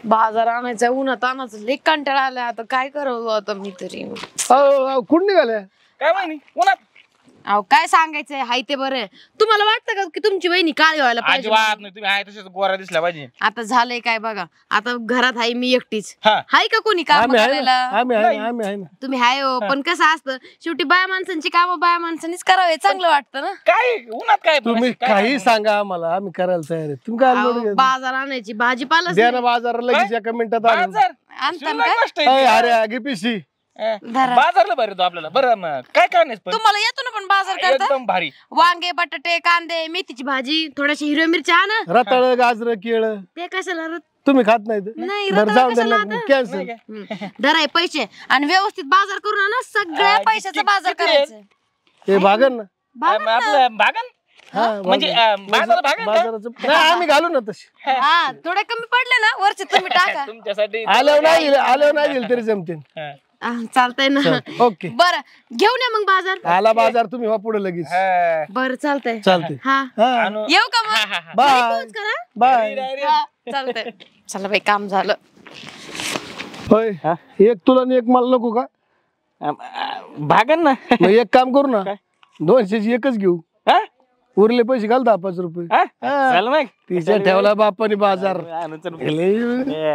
बाजार आणायचा उन्हात आणायचं लय कंटाळा आला आता काय करावं आता मी तरी कुठं निघाल्या काय माहिती उन्हात अहो काय सांगायचंय हाय ते बरं तुम्हाला वाटतं का की तुमची वहिनी काळी व्हायला पाहिजे अजिबात नाही तुम्ही आहे तसेच गोरा दिसला पाहिजे आता झालंय काय बघा आता घरात हाय मी एकटीच हा. हाय का कोणी काम आम्ही आहे करायला ना आम्ही आहे ना तुम्ही हाय हो पण कसं असतं शेवटी बाया माणसांची कामं बाया माणसांनीच करावे चांगलं वाटतं ना काय उन्हात काय तुम्ही काही सांगा आम्हाला आम्ही करायला तयार आहे तुम्ही काय अहो, लोड घेता? बाजार आणायची भाजीपाला द्या ना बाजार लगेच एका मिनिटात आणून. बाजार आणता शिवलाय का कष्ट आहे. अरे आगे पिशी धरा. बाजारला भारी तो आपल्याला बरं मग काय काय नाही पण तुम्हाला येतो ना पण बाजार करता एकदम भारी वांगे बटाटे कांदे मेथीची भाजी थोड्याशा हिरव्या मिरच्या आणा रताळ गाजर केळ ते कशाला तुम्ही खात नाही ते? नाही, बरं रताळ जाऊ कशाला द्या आता? कॅन्सल धराय पैसे आणि व्यवस्थित बाजार करून आणा सगळ्या किती- पैशाचा बाजार किती आहे? करायचा हे भागन ना आपलं बागन हा म्हणजे बाजार भागन का? बाजाराचं नाही आम्ही घालू ना तशी हा थोडे कमी पडले ना वरचे तुम्ही टाका तुमच्यासाठी आल्यावर नाही गेलं तरी जमते हा. चालतंय ना ओके बर घेऊन या मग बाजार आला बाजार तुम्ही वा पुढे लगेच हा. बर चालतंय चालते हा हा आणू. येऊ का हा, मग हा, हा. बाय पोहोच करा बाय हा, चालतंय चला बाई काम झालं होय एक तुला आणि एक मला नको का भागन ना मग एक काम करू ना 200ची एकच घेऊ हा? उरले पैसे घाल 10-5 रुपये हा? हा. चल मग तिच्या ठेवला बापाने बाजार आणू, चल. अरे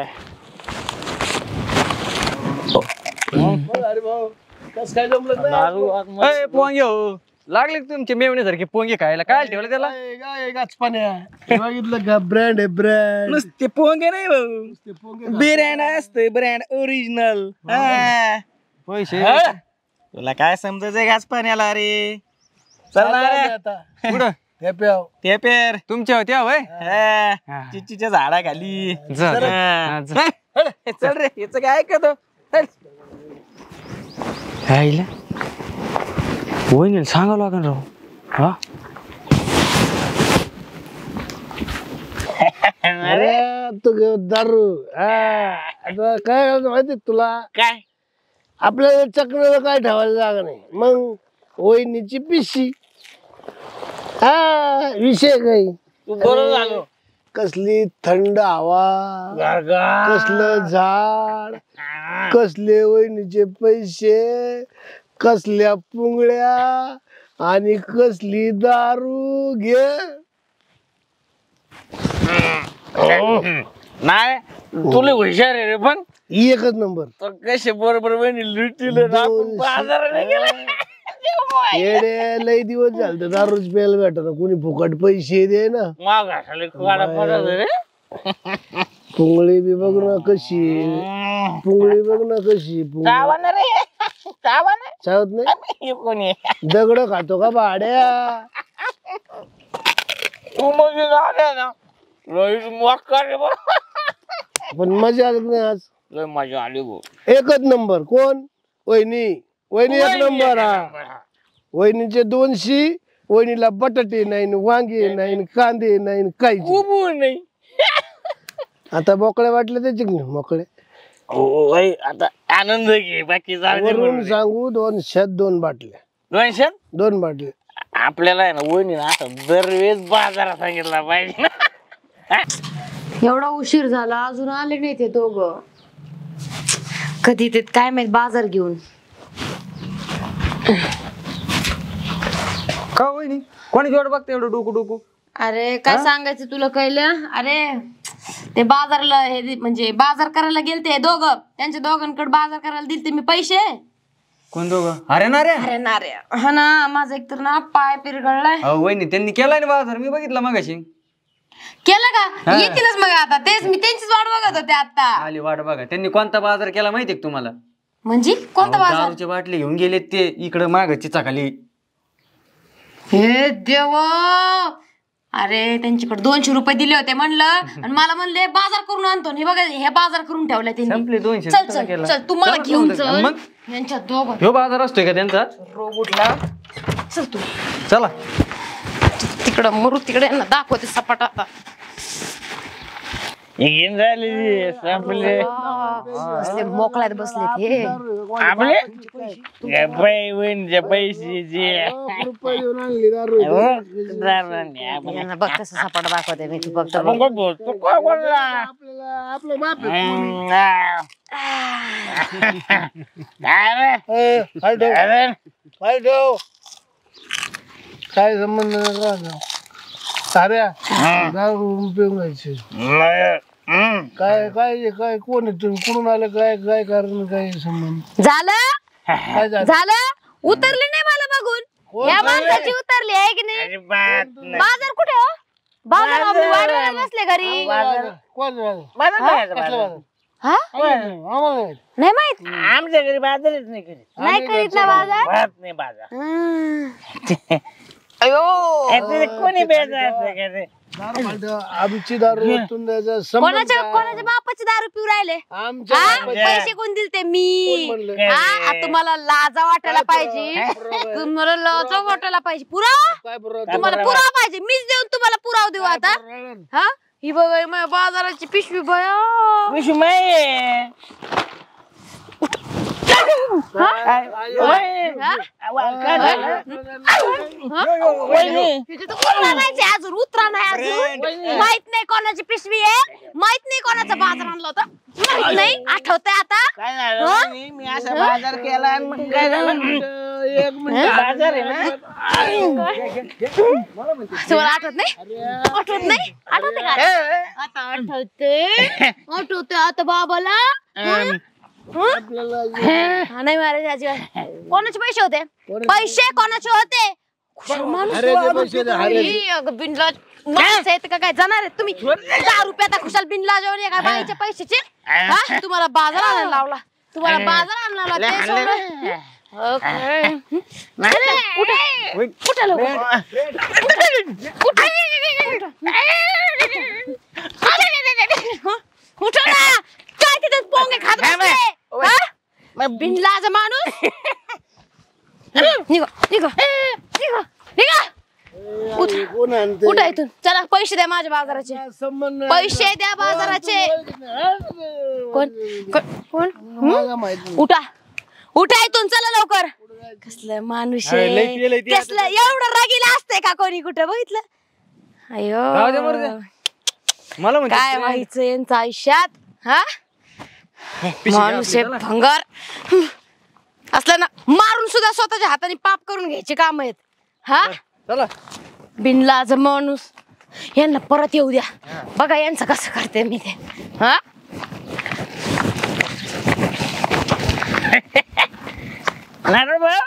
भाऊ कस काय जमलं अय पोंगे हो लागले का तुमचे मेवण्यासारखे पोंगे खायला काय ठेवलं त्याला बघितलं का ब्रँड आहे ब्रँड नुसते पोंगे नाही भाऊ बिर्याणी असतोय ब्रँड ओरिजिनल पैसे तुला काय समजायचंय गाच पाण्याला रे चल ना रे आता कुठं हे प्याव ते पेर तुमच्या होत्या होय चिच्चीच्या झाडा खाली जा, हा, जा. चल रे याच काय ऐकतो चल. आईला वहिनीला सांगावं लागेल राव हा अरे तू दारू आता काय करायचं माहिती तुला काय आपल्याला चक्राला काय ठेवायला जागा नाही मग वहिनीची पिशी हा विषय काही तू बरोबर झालो कसली थंड हवा कसलं झाड कसले वहिनीचे पैसे कसल्या पुंगळ्या आणि कसली दारू घे नाही तुला हुशार आहे रे पण एकच नंबर तो कसे बरोबर वहिनी लुटतील बाजाराला गेला येडे लय दिवस झाले तर दारूच प्यायला भेटत कोणी फुकट पैसे दे ना मागा खाली वाडा पडत रे पुंगळी बी बघ ना कशी पुंगळी बघ ना कशी चावाना रे चावाना चावत नाही हे कोणी दगड खातो का भाड्या तू मग झाले ना लईच मक्का रे बा पण मजा आली नाही आज लय मजा आली गो एकच नंबर कोण वहिनी वहिनी एक नंबर हा वहिनीचे 200 वहिनीला बटाटे नाही वांगे नाही कांदे नाही काही उभू नाही आता मोकळे वाटले त्याचे मोकळे हो आता आनंद घे बाकी वरून सांगू 200 2 बाटल्या 200 2 बाटल्या आपल्याला आहे ना वहिनी असं दरवेळेस बाजारात सांगितला पाहिजे ना एवढा उशीर झाला अजून आले नाही ते दोघं कधी ते काय माहित बाजार घेऊन का वहिनी कोणी जोड बघते एवढं डोकू डोकू अरे काय सांगायचं तुला कळलं अरे ते बाजारला हे म्हणजे बाजार करायला गेलते दोघं त्यांच्या दोघांकडे बाजार करायला दिलते मी पैसे कोण दोघं अरे ना रे अरे ना रे हा ना माझा एकतर ना पाय पिरगळलाय अहो वहिनी त्यांनी केलाय ना बाजार मी बघितला मगाशी केलं का येतीलच मग आता तेच मी त्यांचीच वाट बघत होते आता आली वाट बघा त्यांनी कोणता बाजार केला माहितीये का तुम्हाला म्हणजे कोणता बाजार दारूची बाटली घेऊन गेले ते इकडे माग चिचाखाली हे देवा अरे त्यांच्याकडे 200 रुपये दिले होते म्हणलं आणि मला म्हणले बाजार करून आणतो हे बघा हे बाजार करून ठेवलाय संपले त्यांनी 200 चल चल चल तू मला घेऊन चल मग यांच्या दोघं ह्यो बाजार असतोय का त्यांचा रोग उठला चल तू चला तिकडं मरू तिकडे यांना दाखवते सपाट आता घेऊन झाली संपले कसले मोकळ्यात बसले ते आपले बाई वहिनीचे पैसे जे रुपये देऊन आणली दारू यांना बघ कसं सपाट दाखवते मी तू फक्त बघ. आपल्याला आपलं बाप काय संबंध साऱ्या दारू पिऊन जायचे काय काय काय कोण आहे तुम्ही कुठून आलं काय काय कारण काय संबंध झालं काय झालं झालं उतरली नाही मला बघून या माणसाची उतरली आहे की नाही बाजार कुठे हो बाजार आपली वाढवायला नसले घरी कोण बाजार हा आम्हाला नाही. नाही माहित आमच्या घरी बाजारच नाही करीत नाही करीत ना बाजार भात नाही बाजार अयो कोणी बेजार असतं का रे? दारू पालतं, आमची दारू ओतून द्यायचा संबंध कोणाच्या काय? कोणाच्या बापाची दारू पिऊ राहिले आमच्या हा? बापाची- पैसे कोण दिलते कोण मी म्हणलं? हा तुम्हाला लाजा वाटायला पाहिजे तुम्हाला लाजा वाटायला पाहिजे पुरावा काय बरोबर तुम्हाला पुरावा पाहिजे मीच देऊन तुम्हाला पुरावा देऊ आता हा ही बघा माझ्या बाजाराची पिशवी बया विशू माये अजून उतरा नाही अजून माहित नाही कोणाची पिशवी आहे माहित नाही कोणाचा बाजार आणला होता माहित नाही आठवतंय आता काय झालं मी असा बाजार केला आणि मग काय झालं एक मिनिट बाजार आहे ना तुम्हाला आठवत नाही आठवत नाही आठवते का आता आठवते आता बाबाला आपल्याला हा, नाही महाराज अजिबात कोणाचे पैसे होते पैसे कोणाचे होते खुशाल माणूस हरेचे पैसे दे, हरेचे. ई, अगं बिनलाज माणसं आहेत का काय जाणार आहेत तुम्ही 10 रुपयाचा खुशाल बिनलाज काय बाईचे पैशाचे हा तुम्हाला बाजार आणायला लावला तुम्हाला बाजार आणायला लावला ते सोडून. ओके. उठा लवकर. उठा ना काय तिथे पोंगे खात बसले हा? बिनलाज माणूस निघा निघा निघा निघा कोण आणते उठा इथून चला पैसे द्या माझ्या बाजाराचे संबंध पैसे द्या बाजाराचे कोण कोण मला माहित नाही. उठा उठा इथून चला लवकर कसलं माणूस आहे कसलं एवढं रागीला असतंय का कोणी कुठं बघितलं अयो मला म्हणते काय व्हायचं यांचं आयुष्यात हा माणूस आहे भंगार असलं ना मारून सुद्धा स्वतःच्या हाताने पाप करून घ्यायचे काम आहेत हा चला बिनलाज माणूस यांना परत येऊ द्या बघा यांचं कसं करते मी ते हा नारळ भाऊ